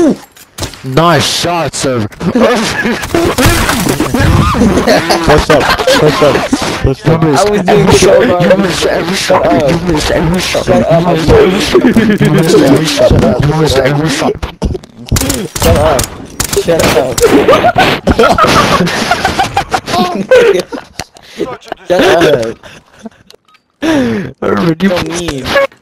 Nice shot, sir. Push up. I was doing so hard. You missed every shot. You missed every shot. Shut up. You missed every shot. You missed every shot. Shut up. Shut up. Shut up. Irvin, So mean.